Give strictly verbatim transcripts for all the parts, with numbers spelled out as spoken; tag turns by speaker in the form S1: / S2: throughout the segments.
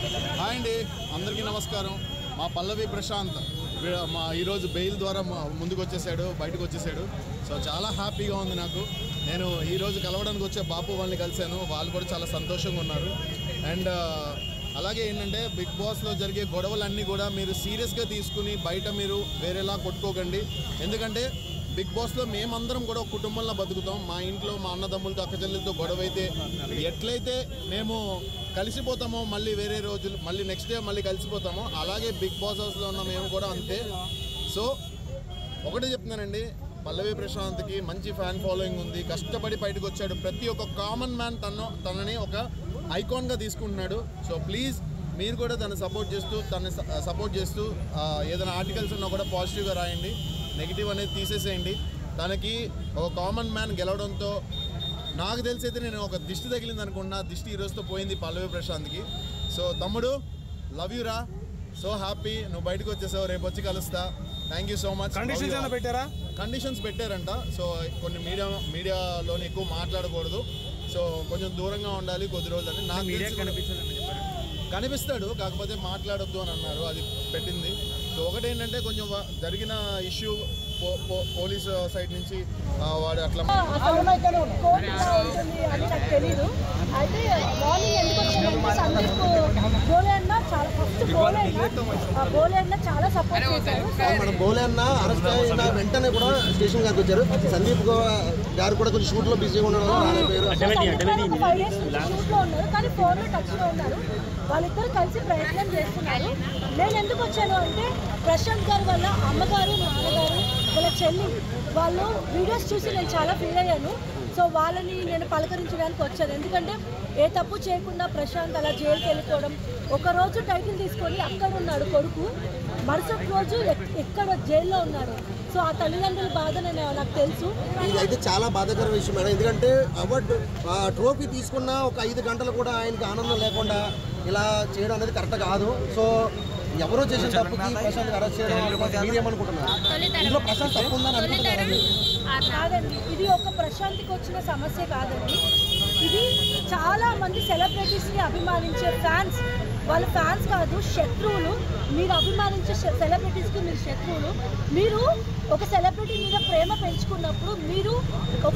S1: Hi అండి, అందరికీ నమస్కారం. మా పల్లవి ప్రశాంత్ మా ఈరోజు బెయిల్ ద్వారా ముందుకు వచ్చేసాడు, బయటకు వచ్చేసాడు. సో చాలా హ్యాపీగా ఉంది నాకు. నేను ఈరోజు కలవడానికి వచ్చే బాపు వాళ్ళని కలిశాను, వాళ్ళు కూడా చాలా సంతోషంగా ఉన్నారు. అండ్ అలాగే ఏంటంటే బిగ్ బాస్లో జరిగే గొడవలన్నీ కూడా మీరు సీరియస్గా తీసుకుని బయట మీరు వేరేలా కొట్టుకోకండి. ఎందుకంటే బిగ్ బాస్లో మేమందరం కూడా ఒక కుటుంబంలో బతుకుతాం. మా ఇంట్లో మా అన్నదమ్ములతో అక్కచెల్లెలతో గొడవ అయితే ఎట్లయితే మేము కలిసిపోతామో మళ్ళీ వేరే రోజులు మళ్ళీ నెక్స్ట్ డే మళ్ళీ కలిసిపోతామో అలాగే బిగ్ బాస్ హౌస్లో ఉన్న మేము కూడా అంతే. సో ఒకటే చెప్తున్నానండి, పల్లవి ప్రశాంత్కి మంచి ఫ్యాన్ ఫాలోయింగ్ ఉంది, కష్టపడి బయటకు వచ్చాడు. ప్రతి ఒక్క కామన్ మ్యాన్ తను తనని ఒక ఐకాన్గా తీసుకుంటున్నాడు. సో ప్లీజ్ మీరు కూడా తను సపోర్ట్ చేస్తూ తను సపోర్ట్ చేస్తూ ఏదైనా ఆర్టికల్స్ ఉన్నా కూడా పాజిటివ్గా రాయండి, నెగిటివ్ అనేది తీసేసేయండి. తనకి ఒక కామన్ మ్యాన్ గెలవడంతో నాకు తెలిసి అయితే నేను ఒక దిష్టి తగిలింది అనుకున్నా, దిష్టి ఈరోజుతో పోయింది పల్లవి ప్రశాంత్కి. సో తమ్ముడు, లవ్ యూ రా, సో హ్యాపీ నువ్వు బయటకు వచ్చేసావు, రేపు వచ్చి కలుస్తా. Thank you so much.
S2: Conditions పెట్టారా?
S1: కండిషన్స్ పెట్టారంట. సో కొన్ని మీడియా మీడియాలోని ఎక్కువ మాట్లాడకూడదు, సో కొంచెం దూరంగా ఉండాలి కొద్ది రోజులని. నాకు కనిపిస్తాడు, కాకపోతే మాట్లాడొద్దు అని అన్నారు, అది పెట్టింది. సో ఒకటేంటంటే కొంచెం జరిగిన ఇష్యూ పోలీస్ సైడ్ నుంచి వాడు అట్లా
S3: అని నాకు తెలీదు. అయితే మార్నింగ్ ఎందుకు వచ్చానంటే సందీప్ బోలే అన్న చాలా ఫస్ట్ బోలే అన్న బోలే అన్న చాలా సపోర్ట్ చేశారు.
S4: మనం బోలే అన్న అరెస్ట్ అయిన వెంటనే కూడా స్టేషన్ గారికి వచ్చారు. సందీప్ గారు కూడా కొంచెం షూట్ లో బిజీగా ఉండడం
S3: ఫైవ్ డేస్ షూట్ లో ఉన్నారు, కానీ ఫోన్ లో టచ్ లో ఉన్నారు. వాళ్ళిద్దరు కలిసి ప్రయత్నం చేస్తున్నారు. నేను ఎందుకు వచ్చాను అంటే ప్రశాంత్ గారు వల్ల అమ్మగారు నాన్నగారు వాళ్ళ చెల్లి వాళ్ళు వీడియోస్ చూసి నేను చాలా ఫీల్ అయ్యాను. సో వాళ్ళని నేను పలకరించడానికి వచ్చాను. ఎందుకంటే ఏ తప్పు చేయకుండా ప్రశాంత్ అలా జైలుకి వెళ్ళిపోవడం, ఒకరోజు టైటిల్ తీసుకొని అక్కడ ఉన్నాడు కొడుకు, మరుసటి రోజు ఎక్కడ జైల్లో ఉన్నాడు. సో ఆ తల్లిదండ్రుల బాధ నేను నాకు తెలుసు.
S4: ఇదైతే చాలా బాధాకర విషయం మేడం. ఎందుకంటే అవార్డు ట్రోఫీ తీసుకున్న ఒక ఐదు గంటలు కూడా ఆయనకి ఆనందం లేకుండా ఇలా చేయడం అనేది కరెక్ట్ కాదు. సో ఎవరో చేసిన తప్పుకి ప్రశాంత్ అరెస్ట్ చేయడం మీరేమనుకుంటున్నారు? ఇందులో ప్రశాంత్ తప్పు ఉందని అనుకుంటున్నారు?
S3: కాదండి, ఇది ఒక ప్రశాంత్కి వచ్చిన సమస్య కాదండి. ఇది చాలా మంది సెలబ్రిటీస్ని అభిమానించే ఫ్యాన్స్, వాళ్ళ ఫ్యాన్స్ కాదు శత్రువులు. మీరు అభిమానించే సెలబ్రిటీస్కి మీరు శత్రువులు. మీరు ఒక సెలబ్రిటీ మీద ప్రేమ పెంచుకున్నప్పుడు మీరు ఒక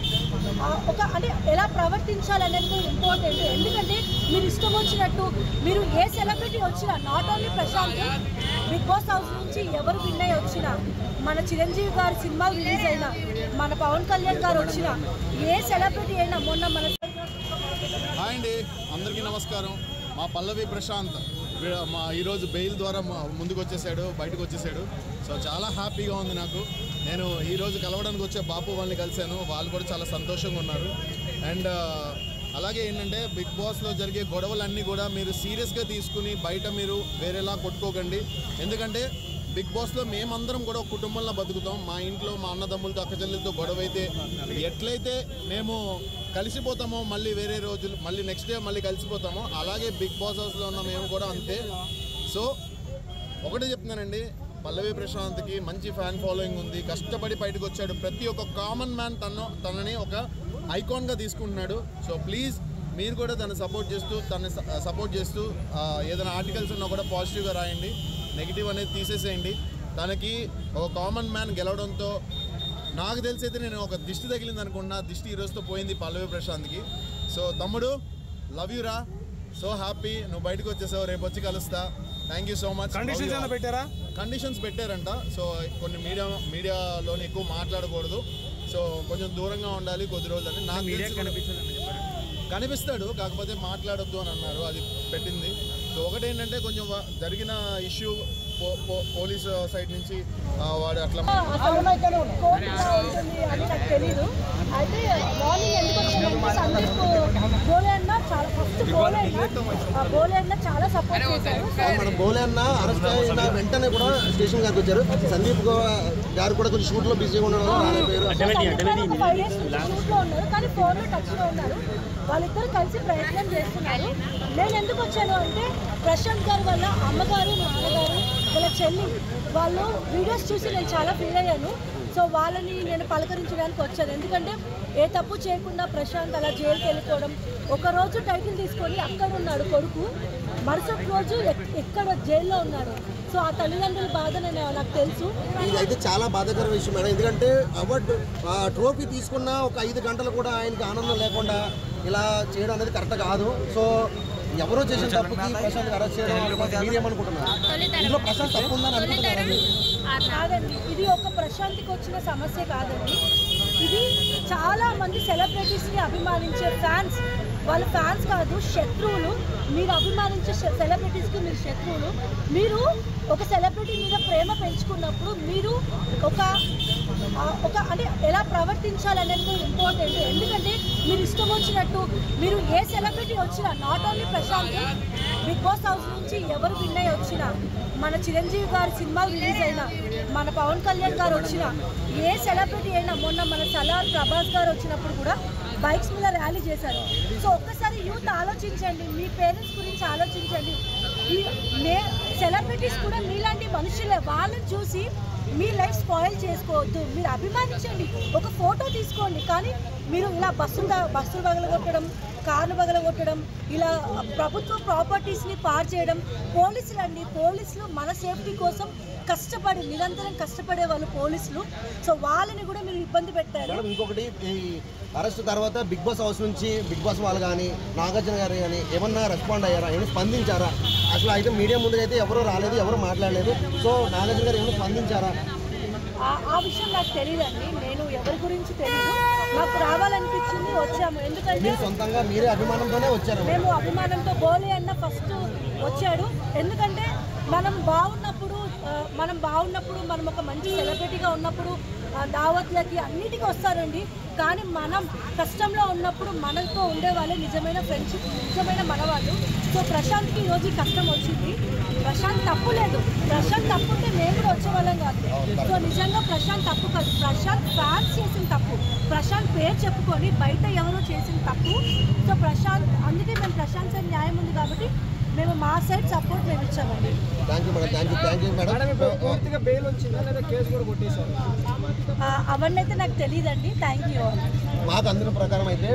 S3: ఒక అంటే ఎలా ప్రవర్తించాలనేది ఇంపార్టెంట్. ఎందుకంటే మీరు ఇష్టం వచ్చినట్టు మీరు ఏ సెలబ్రిటీ వచ్చినా, not only Prashanth, Bigg Boss house నుంచి ఎవరు విన్ అయ్యి వచ్చినా, మన చిరంజీవి గారి సినిమా రిలీజ్ అయినా, మన పవన్ కళ్యాణ్ గారు వచ్చినా, ఏ సెలబ్రిటీ అయినా మొన్న మన.
S1: హాయ్ అండి, అందరికీ నమస్కారం. మా పల్లవి ప్రశాంత్ మా ఈరోజు బెయిల్ ద్వారా ముందుకు వచ్చేసాడు, బయటకు వచ్చేసాడు. సో చాలా హ్యాపీగా ఉంది నాకు. నేను ఈరోజు కలవడానికి వచ్చే బాపు వాళ్ళని కలిశాను, వాళ్ళు కూడా చాలా సంతోషంగా ఉన్నారు. అండ్ అలాగే ఏంటంటే బిగ్ బాస్లో జరిగే గొడవలన్నీ కూడా మీరు సీరియస్గా తీసుకుని బయట మీరు వేరేలా కొట్టుకోకండి. ఎందుకంటే బిగ్ బాస్లో మేమందరం కూడా ఒక కుటుంబంలో బతుకుతాం. మా ఇంట్లో మా అన్నదమ్ములతో అక్కచెల్లెలతో గొడవ అయితే ఎట్లయితే మేము కలిసిపోతామో మళ్ళీ వేరే రోజులు మళ్ళీ నెక్స్ట్ డే మళ్ళీ కలిసిపోతామో అలాగే బిగ్ బాస్ హౌస్లో ఉన్న మేము కూడా అంతే. సో ఒకటే చెప్తున్నానండి, పల్లవి ప్రశాంత్కి మంచి ఫ్యాన్ ఫాలోయింగ్ ఉంది, కష్టపడి బయటకు వచ్చాడు. ప్రతి ఒక్క కామన్ మ్యాన్ తను తనని ఒక ఐకాన్గా తీసుకుంటున్నాడు. సో ప్లీజ్ మీరు కూడా తను సపోర్ట్ చేస్తూ తను సపోర్ట్ చేస్తూ ఏదైనా ఆర్టికల్స్ ఉన్నా కూడా పాజిటివ్గా రాయండి, నెగిటివ్ అనేది తీసేసేయండి. తనకి ఒక కామన్ మ్యాన్ గెలవడంతో నాకు తెలిసి అయితే నేను ఒక దిష్టి తగిలింది అనుకున్నా, దిష్టి ఈరోజుతో పోయింది పల్లవి ప్రశాంత్కి. సో తమ్ముడు, లవ్ యూ రా, సో హ్యాపీ నువ్వు బయటకు వచ్చేసావు, రేపు వచ్చి కలుస్తా. Thank you so much.
S2: Conditions పెట్టారా?
S1: కండిషన్స్ పెట్టారంట. సో కొన్ని మీడియా మీడియాలోని ఎక్కువ మాట్లాడకూడదు, సో కొంచెం దూరంగా ఉండాలి కొద్ది రోజులని. నాకు కనిపిస్తాడు, కాకపోతే మాట్లాడొద్దు అని అన్నారు, అది పెట్టింది. సో ఒకటేంటంటే కొంచెం జరిగిన ఇష్యూ పోలీస్ సైడ్ నుంచి వాడు అట్లా
S3: ఉంటుంది అని నాకు తెలీదు. అయితే మార్నింగ్ ఎందుకు వచ్చానంటే సందీప్ బోలే అన్న చాలా ఫస్ట్ బోలే అన్న బోలే అన్న చాలా సపోర్ట్ చేశారు.
S4: మనం బోలే అన్న అరెస్ట్ అయిన వెంటనే కూడా స్టేషన్ గారికి వచ్చారు. సందీప్ గారు కూడా కొంచెం షూట్ లో బిజీగా ఉండడం
S3: ఫైవ్ డేస్ షూట్ లో ఉన్నారు, కానీ ఫోన్ లో టచ్ లో ఉన్నారు. వాళ్ళిద్దరు కలిసి ప్రయత్నం చేస్తున్నారు. నేను ఎందుకు వచ్చాను అంటే ప్రశాంత్ గారు వల్ల అమ్మగారు నాన్నగారు వాళ్ళ చెల్లి వాళ్ళు వీడియోస్ చూసి నేను చాలా ఫీల్ అయ్యాను. సో వాళ్ళని నేను పలకరించడానికి వచ్చాను. ఎందుకంటే ఏ తప్పు చేయకుండా ప్రశాంత్ అలా జైలుకి వెళ్ళిపోవడం, ఒకరోజు టైటిల్ తీసుకొని అక్కడ ఉన్నాడు కొడుకు, మరుసటి రోజు ఎక్కడ జైల్లో ఉన్నాడు. సో ఆ తల్లిదండ్రుల బాధ నేను నాకు తెలుసు.
S4: ఇదైతే చాలా బాధాకర విషయం మేడం. ఎందుకంటే అవార్డు ట్రోఫీ తీసుకున్న ఒక ఐదు గంటలు కూడా ఆయనకి ఆనందం లేకుండా ఇలా చేయడం అనేది కరెక్ట్ కాదు. సో ఎవరో చేసిన తప్పుకి ప్రశాంత్ అరెస్ట్ చేయడం మీరేమనుకుంటున్నారు? ఇందులో ప్రశాంత్ తప్పు ఉందని అనుకుంటున్నారండి?
S3: కాదండి, ఇది ఒక ప్రశాంత్కి వచ్చిన సమస్య కాదండి. ఇది చాలా మంది సెలబ్రిటీస్ని అభిమానించే ఫ్యాన్స్, వాళ్ళ ఫ్యాన్స్ కాదు శత్రువులు. మీరు అభిమానించే సెలబ్రిటీస్కి మీరు శత్రువులు. మీరు ఒక సెలబ్రిటీ మీద ప్రేమ పెంచుకున్నప్పుడు మీరు ఒక ఒక అంటే ఎలా ప్రవర్తించాలనేది ఇంపార్టెంట్. ఎందుకంటే మీరు ఇష్టం వచ్చినట్టు మీరు ఏ సెలబ్రిటీ వచ్చినా, not only Prashanth, Bigg Boss house నుంచి ఎవరు విన్ అయ్యి వచ్చినా, మన చిరంజీవి గారి సినిమాలు రిలీజ్ అయినా, మన పవన్ కళ్యాణ్ గారు వచ్చినా, ఏ సెలబ్రిటీ అయినా, మొన్న మన సలార్ ప్రభాస్ గారు వచ్చినప్పుడు కూడా బైక్స్ మీద ర్యాలీ చేశారు. సో ఒక్కసారి యూత్ ఆలోచించండి, మీ పేరెంట్స్ గురించి ఆలోచించండి. ఈ మే సెలబ్రిటీస్ కూడా మీలాంటి మనుషులే, వాళ్ళని చూసి మీ లైఫ్ స్పాయిల్ చేసుకోవద్దు. మీరు అభిమానించండి, ఒక ఫోటో తీసుకోండి, కానీ మీరు ఇలా బస్సులు బస్సులు పగలగొట్టడం, కార్లు పగలగొట్టడం, ఇలా ప్రభుత్వ ప్రాపర్టీస్ని పాడు చేయడం. పోలీసులు అండి, పోలీసులు మన సేఫ్టీ కోసం కష్టపడి నిరంతరం కష్టపడే వాళ్ళు పోలీసులు. సో వాళ్ళని కూడా మీరు ఇబ్బంది పెట్టారు.
S4: ఇంకొకటి, ఈ అరెస్ట్ తర్వాత బిగ్ బాస్ హౌస్ నుంచి బిగ్ బాస్ వాళ్ళు కానీ నాగార్జున గారు కానీ ఏమన్నా రెస్పాండ్ అయ్యారా, ఏమైనా స్పందించారా? అసలు అయితే మీడియా ముందుకు అయితే ఎవరు రాలేదు, ఎవరు మాట్లాడలేదు. సో నాగార్జున గారు ఏమైనా స్పందించారా?
S3: ఆ విషయం నాకు తెలియదండి, నేను ఎవరి గురించి తెలియదు. నాకు రావాలనిపించింది, వచ్చాము. ఎందుకంటే
S4: సొంతంగా మీరే అభిమానంతోనే వచ్చారు.
S3: మేము అభిమానంతో, బోలే అన్న ఫస్ట్ వచ్చాడు. ఎందుకంటే మనం బాగున్నప్పుడు మనం బాగున్నప్పుడు మనం ఒక మంచి సెలబ్రిటీగా ఉన్నప్పుడు దావత్లకి అన్నిటికీ వస్తారండి. కానీ మనం కష్టంలో ఉన్నప్పుడు మనతో ఉండేవాళ్ళే నిజమైన ఫ్రెండ్షిప్, నిజమైన మనవాళ్ళు. సో ప్రశాంత్కి ఈరోజు కష్టం వచ్చింది. ప్రశాంత్ తప్పు లేదు, ప్రశాంత్ తప్పు ఉంటే మేము కూడా వచ్చేవాళ్ళం కాదు. సో నిజంగా ప్రశాంత్ తప్పు కాదు, ప్రశాంత్ ఫ్యాన్స్ చేసిన తప్పు. ప్రశాంత్ పేరు చెప్పుకొని బయట ఎవరో చేసిన తప్పు. సో ప్రశాంత్, అందుకే మేము ప్రశాంత్ సార్ న్యాయం ఉంది కాబట్టి మేము మా సైడ్ సపోర్ట్ మేము ఇచ్చామండి. అవన్నీ అయితే నాకు తెలియదండి. Thank you.
S4: మాకు అందిన ప్రకారం అయితే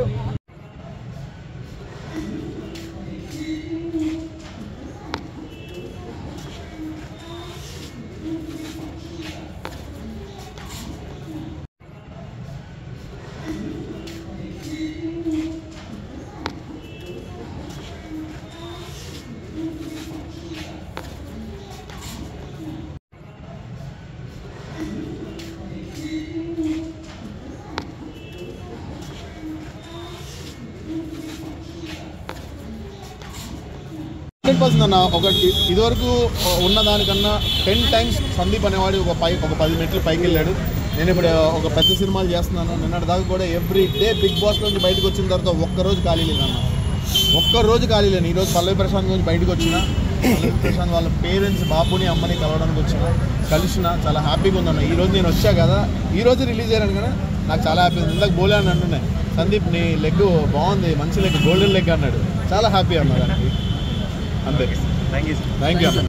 S1: హండ్రెడ్ పర్సెంట్ అన్న. ఒక ఇదివరకు ఉన్న దానికన్నా టెన్ టైమ్స్ సందీప్ అనేవాడు ఒక పై ఒక పది మెట్లు పైకి వెళ్ళాడు. నేను ఇప్పుడు ఒక పెద్ద సినిమాలు చేస్తున్నాను. నిన్నటి దాకా కూడా ఎవ్రీ డే బిగ్ బాస్ నుంచి బయటకు వచ్చిన తర్వాత ఒక్కరోజు ఖాళీ లేదన్న, ఒక్కరోజు ఖాళీ లేను. ఈరోజు పల్లవి ప్రశాంత్ నుంచి బయటకు వచ్చిన, పల్లవి ప్రశాంత్ వాళ్ళ పేరెంట్స్ బాబుని అమ్మని కలవడానికి వచ్చిన, కలిసిన, చాలా హ్యాపీగా ఉందన్న. ఈరోజు నేను వచ్చా కదా, ఈరోజు రిలీజ్ అయ్యాను కదా, నాకు చాలా హ్యాపీ ఉంది. ఇందాక బోలే అని అంటున్నాయి, సందీప్ నీ లెగ్ బాగుంది, మంచి లెగ్, గోల్డెన్ లెగ్ అన్నాడు. చాలా హ్యాపీ అన్న దానికి. అంతే. Thank you thank you.